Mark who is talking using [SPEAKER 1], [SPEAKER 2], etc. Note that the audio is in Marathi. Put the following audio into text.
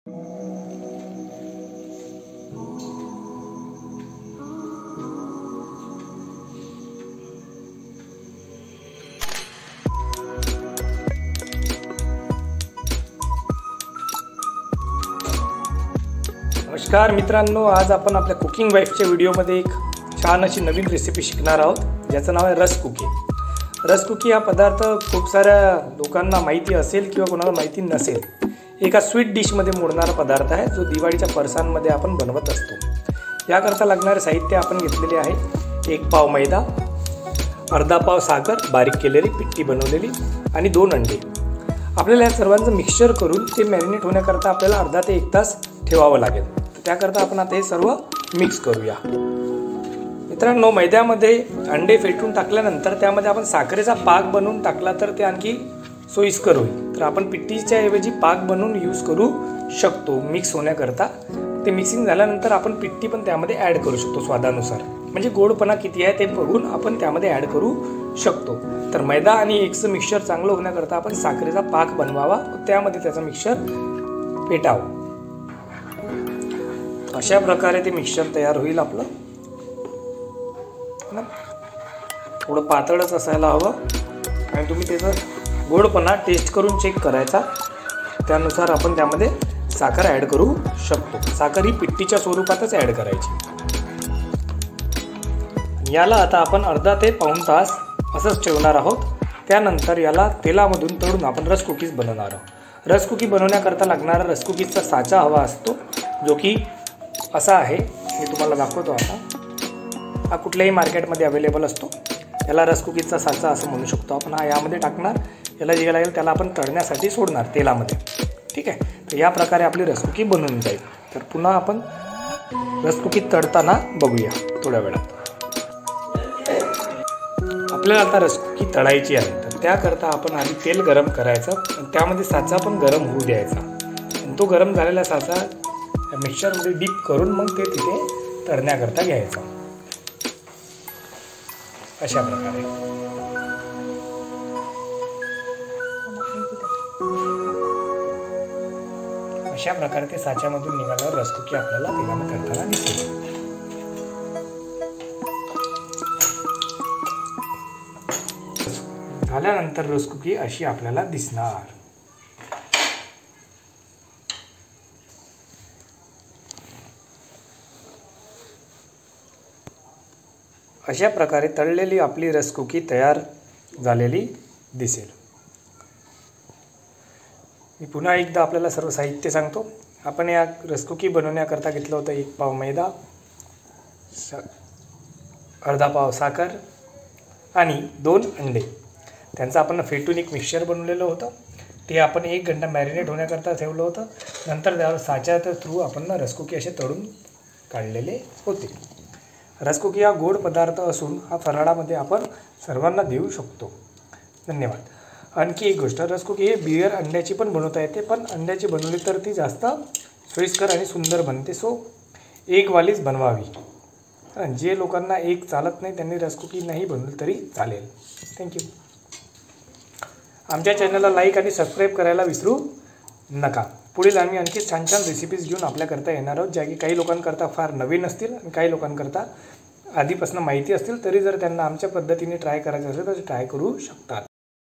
[SPEAKER 1] नमस्कार मित्रांनो, आज आपण आपल्या कुकिंग वाईफच्या व्हिडिओमध्ये एक छान अशी नवीन रेसिपी शिकणार आहोत, ज्याचं नाव आहे रसकुकी। रसकुकी हा पदार्थ खूप साऱ्या लोकांना माहिती असेल किंवा कोणाला माहिती नसेल, एका स्वीट डिशमध्ये मोडणारा पदार्थ आहे, जो दिवाळीच्या फरसाणमध्ये आपण बनवत असतो। याकरता लागणारे साहित्य आपण घेतलेले आहे 1 पाव मैदा, अर्धा पाव साखर बारीक केलेली पिट्टी बनवलेली आणि 2 अंडे। आपल्याला या सर्वांचं मिक्सचर करून ते मॅरिनेट होण्याकरता आपल्याला अर्धा ते 1 तास ठेवावं लागेल। त्याकरता आपण आता हे सर्व मिक्स करूया। मित्रांनो, मैद्यामध्ये अंडे फेटून टाकल्यानंतर त्यामध्ये आपण साखरेचा पाक बनवून टाकला तर ते आणखी सोयीस्कर होईल। तर आपण पिट्टीच्या ऐवजी पाक बनवून यूज करू शकतो मिक्स होण्याकरता। ते मिक्सिंग झाल्यानंतर आपण पिट्टी पण त्यामध्ये ॲड करू शकतो स्वादानुसार, म्हणजे गोडपणा किती आहे ते बघून आपण त्यामध्ये ॲड करू शकतो। तर मैदा आणि एगचं मिक्सचर चांगलं होण्याकरता आपण साखरेचा पाक बनवावा, त्यामध्ये त्याचं मिक्सचर फेटावं। अशा प्रकारे ते मिक्सचर तयार होईल आपलं। थोडं पातळच असायला हवं आणि तुम्ही त्याचा गोडपणा टेस्ट करून चेक करायचा, त्यानुसार आपण त्यामध्ये साखर ॲड करू शकतो। साखर ही पिट्टीच्या स्वरूपातच ॲड करायची। याला आता आपण अर्धा ते पाऊण तास असंच ठेवणार आहोत। त्यानंतर याला तेलामधून तळून आपण रसकुकीज बनवणार आहोत। रसकुकी बनवण्याकरता लागणारा रसकुकीचा साचा हवा असतो, जो की असा आहे, मी तुम्हाला दाखवतो आता। हा कुठल्याही मार्केटमध्ये अवेलेबल असतो। याला रसकुकीचा साचा असं म्हणू शकतो आपण। हा यामध्ये टाकणार, याला जे लागेल त्याला आपण तळण्यासाठी सोडणार तेलामध्ये, ठीक आहे। तर या प्रकारे आपली रसकुकी बनवून जाईल। तर पुन्हा आपण रसकुकी तळताना बघूया थोड्या वेळात। आपल्याला आता रसकुकी तळायची आहे, तर त्याकरता आपण आधी तेल गरम करायचं आणि त्यामध्ये साचा पण गरम होऊ द्यायचा। आणि तो गरम झालेला साचा मिक्सरमध्ये डीप करून मग ते तिथे तळण्याकरता घ्यायचं, अशा प्रकारे। अशा प्रकारे ते साच्यामधून निघाल्यावर रसकुकी आपल्याला तेलामध्ये तळताना दिसेल। झाल्यानंतर रसकुकी अशी आपल्याला दिसणार। अशा प्रकारे तळलेली आपली रसकुकी तयार झालेली दिसेल। मी पुन्हा एकदा आपल्याला सर्व साहित्य सांगतो। आपण या रसकुकी बनवण्याकरता घेतलं होतं 1 पाव मैदा, अर्धा पाव साखर आणि 2 अंडे। त्यांचं आपण फेटून एक मिक्सचर बनवलेलं होतं, ते आपण 1 घंटा मॅरिनेट होण्याकरता ठेवलं होतं। नंतर त्यावर साच्याच्या थ्रू आपण रसकुकी असे तळून काढलेले होते। रसकुकी हा गोड पदार्थ असून हा फराळामध्ये आपण सर्वांना देऊ शकतो। धन्यवाद। आणखी एक गोष्ट, रसकुकी हे बिगर अंड्याची पण बनवता येते, पण अंड्याची बनवली तर ती जास्त सोयीस्कर आणि सुंदर बनते। सो एगवालीच बनवावी। जे लोकांना एग चालत नाही त्यांनी रसकुकी नाही बनवली तरी चालेल। थँक्यू। आमच्या चॅनलला लाईक आणि सबस्क्राईब करायला विसरू नका। पुढील आम्ही आणखी छान छान रेसिपीज घेऊन आपल्याकरता येणार आहोत, ज्या की काही लोकांकरता फार नवीन असतील आणि काही लोकांकरता आधीपासून माहिती असतील, तरी जर त्यांना आमच्या पद्धतीने ट्राय करायचं असेल तर ट्राय करू शकतात।